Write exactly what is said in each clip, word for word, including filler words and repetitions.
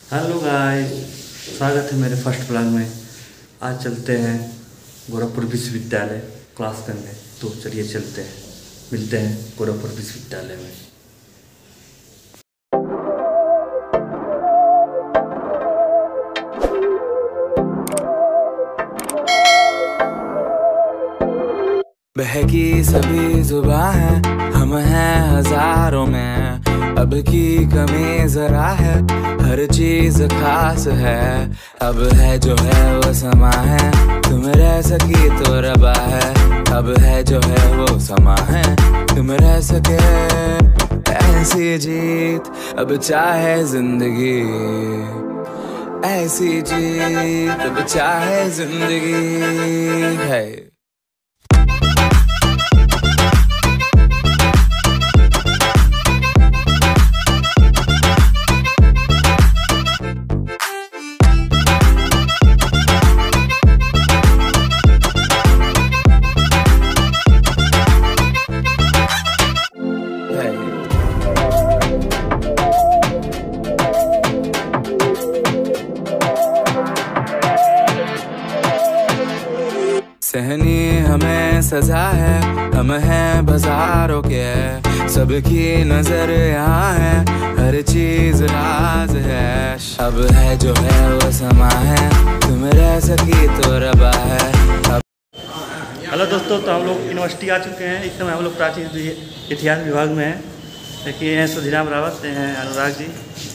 Hello guys, स्वागत है मेरे फर्स्ट ब्लॉग में। आज चलते हैं गोरखपुर विश्वविद्यालय क्लास करने, तो चलिए चलते हैं, मिलते हैं गोरखपुर विश्वविद्यालय में। बहकी सभी जुबां है, हम हैं हजारों में, अब की कमी जरा है, हर चीज खास है। अब है जो है वो समा है, तुम रह सकी तो रबा है। अब है जो है वो समा है, तुम रह सके ऐसी जीत। अब चाहे जिंदगी ऐसी जीत, अब चाहे जिंदगी है। सहनी हमें सजा है, हम हैं बाजारों के, सबकी नजर यहाँ है, हर चीज राज है। अब है जो है वो समा है, तुम रह सकी तो रबा है। अब हेलो दोस्तों, तो हम लोग यूनिवर्सिटी आ चुके हैं। इस समय हम लोग प्राचीन इतिहास विभाग में हैं। देखिए हैं सुधीराम रावत, हैं अनुराग जी।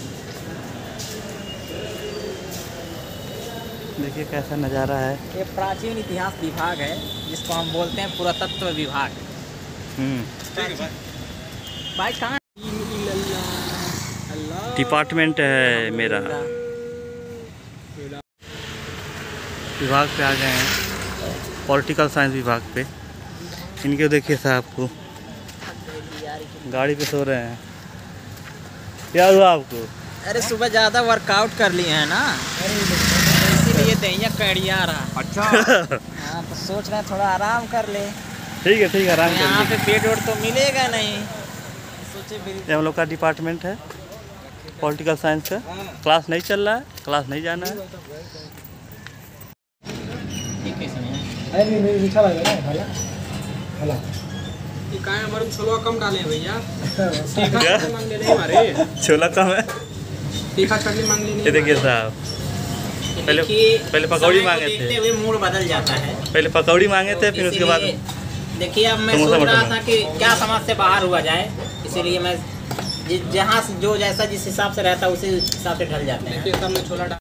देखिए कैसा नज़ारा है। ये प्राचीन इतिहास विभाग है, जिसको हम बोलते हैं पुरातत्व विभाग। भाई कहाँ डिपार्टमेंट है मेरा, विभाग पे आ गए हैं, पॉलिटिकल साइंस विभाग पे। इनके देखिए साहब को गाड़ी पे सो रहे हैं। क्या हुआ आपको? अरे सुबह ज़्यादा वर्कआउट कर लिए हैं ना, इसीलिए दहिया कड़िया रहा। अच्छा हाँ, तो सोच रहे हैं थोड़ा आराम कर ले। ठीक है ठीक है, आराम कर। यहाँ पे बेड वेड तो मिलेगा नहीं, सोचे ये हम लोग का डिपार्टमेंट है पॉलिटिकल साइंस का। क्लास नहीं चल रहा है, क्लास नहीं जाना है। छोला कम डाले भैया, छोला कम है। तीखा चटनी मांग लेनी। ये देखिए साहब, पहले पहले पकौड़ी मांगे थे, देखते हुए मूड बदल जाता है। पहले पकौड़ी मांगे थे, फिर उसके बाद देखिए अब मैं सोच रहा था कि क्या समाज से बाहर हुआ जाए, इसीलिए मैं जहाँ जो जैसा जिस हिसाब से रहता है उसी हिसाब से ढल जाते हैं।